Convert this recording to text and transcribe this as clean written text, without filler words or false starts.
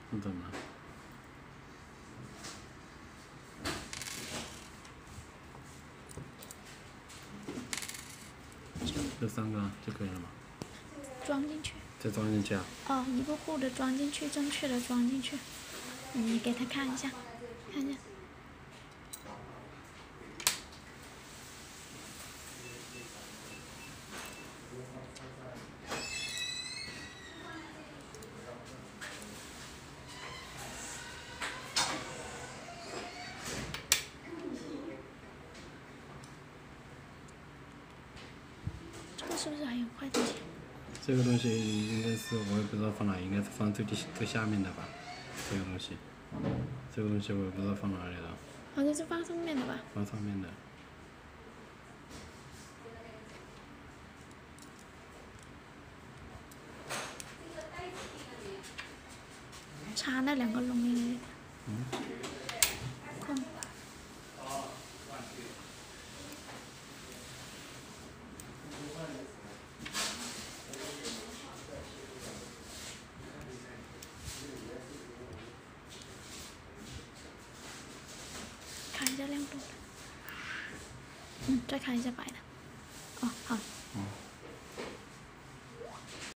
你懂吗？这3个就可以了吗？ 装进去。 再装进去啊？ 哦，一步步的装进去，正确的装进去。你给他看一下，看一下。这个是不是还有坏东西？ 这个东西应该是我也不知道放哪，应该是放最下面的吧？这个东西，这个东西我也不知道放哪里了。 好像是放上面的吧？ 放上面的。 插那2个窿里。空。看一下亮度。再看一下白的。